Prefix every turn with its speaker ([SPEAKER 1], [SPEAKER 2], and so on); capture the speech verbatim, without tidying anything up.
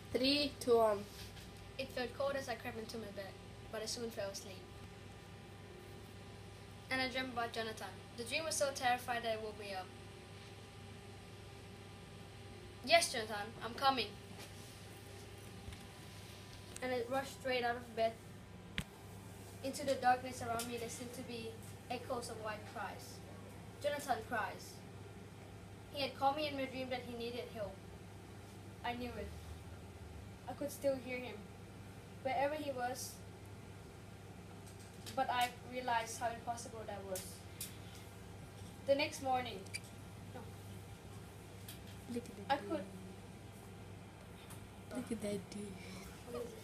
[SPEAKER 1] Three, two, one.
[SPEAKER 2] It felt cold as I crept into my bed, but I soon fell asleep. And I dreamt about Jonathan. The dream was so terrified that it woke me up. Yes, Jonathan, I'm coming. And I rushed straight out of bed. Into the darkness around me, there seemed to be echoes of white cries. Jonathan cries. He had called me in my dream that he needed help. I knew it. I could still hear him, wherever he was, but I realized how impossible that was. The next morning, no,
[SPEAKER 1] Look at
[SPEAKER 2] I
[SPEAKER 1] that
[SPEAKER 2] could.
[SPEAKER 1] dude. Look at that dude.
[SPEAKER 2] What is it?